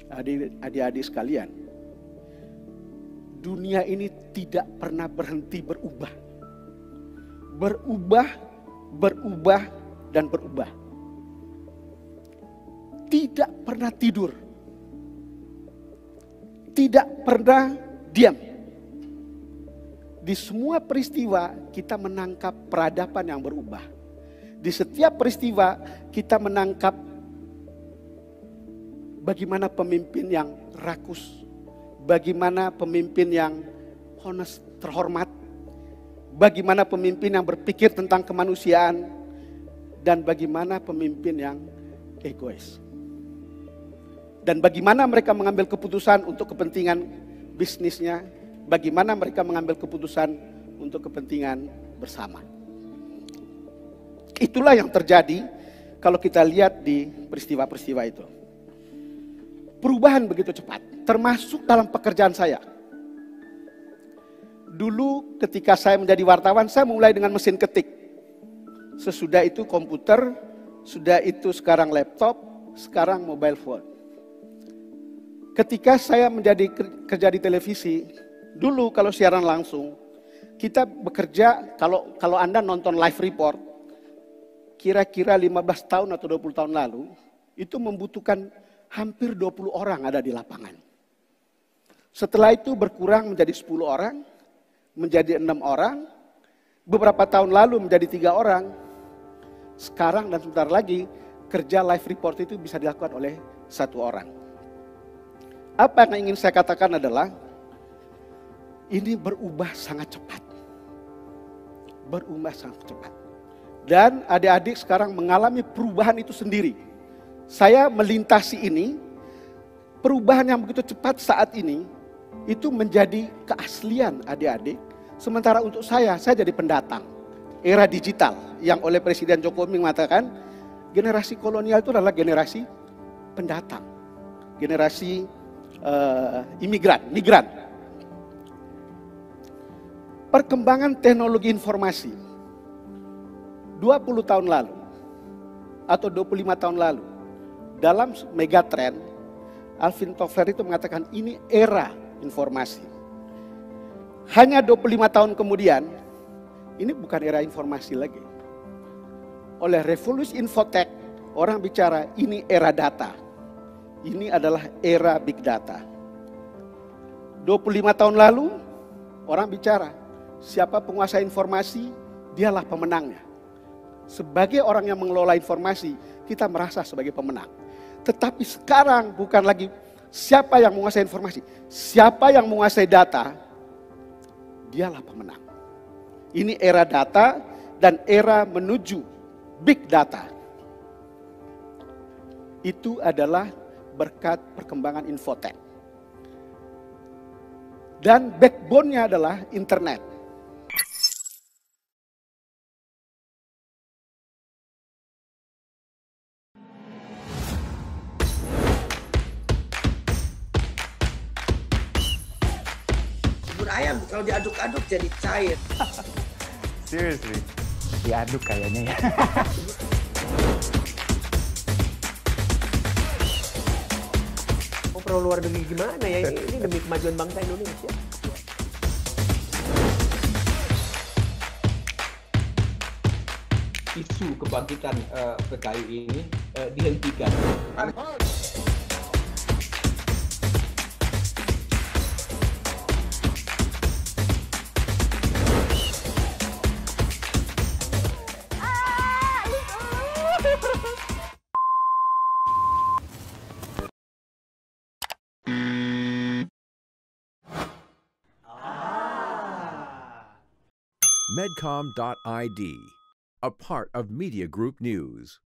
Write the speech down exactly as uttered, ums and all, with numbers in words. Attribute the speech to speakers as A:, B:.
A: Adik-adik sekalian, dunia ini tidak pernah berhenti berubah. Berubah, berubah, dan berubah. Tidak pernah tidur. Tidak pernah diam. Di semua peristiwa kita menangkap peradaban yang berubah. Di setiap peristiwa kita menangkap bagaimana pemimpin yang rakus, bagaimana pemimpin yang honest, terhormat, bagaimana pemimpin yang berpikir tentang kemanusiaan, dan bagaimana pemimpin yang egois. Dan bagaimana mereka mengambil keputusan untuk kepentingan bisnisnya, bagaimana mereka mengambil keputusan untuk kepentingan bersama. Itulah yang terjadi kalau kita lihat di peristiwa-peristiwa itu. Perubahan begitu cepat, termasuk dalam pekerjaan saya. Dulu ketika saya menjadi wartawan, saya mulai dengan mesin ketik. Sesudah itu komputer, sudah itu sekarang laptop, sekarang mobile phone. Ketika saya menjadi kerja di televisi, dulu kalau siaran langsung, kita bekerja, kalau kalau Anda nonton live report, kira-kira lima belas tahun atau dua puluh tahun lalu, itu membutuhkan hampir dua puluh orang ada di lapangan. Setelah itu berkurang menjadi sepuluh orang, menjadi enam orang, beberapa tahun lalu menjadi tiga orang. Sekarang dan sebentar lagi kerja live report itu bisa dilakukan oleh satu orang. Apa yang ingin saya katakan adalah ini berubah sangat cepat. Berubah sangat cepat. Dan adik-adik sekarang mengalami perubahan itu sendiri. Saya melintasi ini, perubahan yang begitu cepat saat ini, itu menjadi keaslian adik-adik. Sementara untuk saya, saya jadi pendatang. Era digital yang oleh Presiden Jokowi mengatakan, generasi kolonial itu adalah generasi pendatang. Generasi uh, imigran, migran. Perkembangan teknologi informasi, dua puluh tahun lalu, atau dua puluh lima tahun lalu, dalam megatrend, Alvin Toffler itu mengatakan ini era informasi. Hanya dua puluh lima tahun kemudian, ini bukan era informasi lagi. Oleh revolusi infotek, orang bicara ini era data. Ini adalah era big data. dua puluh lima tahun lalu, orang bicara siapa penguasa informasi, dialah pemenangnya. Sebagai orang yang mengelola informasi, kita merasa sebagai pemenang. Tetapi sekarang bukan lagi siapa yang menguasai informasi, siapa yang menguasai data, dialah pemenang. Ini era data dan era menuju big data. Itu adalah berkat perkembangan infotek. Dan backbone-nya adalah internet.
B: Ayam kalau diaduk-aduk jadi cair.
C: Seriously, diaduk kayaknya ya.
B: Oh, perlu luar negeri gimana ya? Ini demi kemajuan bangsa Indonesia.
D: Isu kebangkitan uh, P K I ini uh, dihentikan.
E: Medcom dot I D, a part of Media Group News.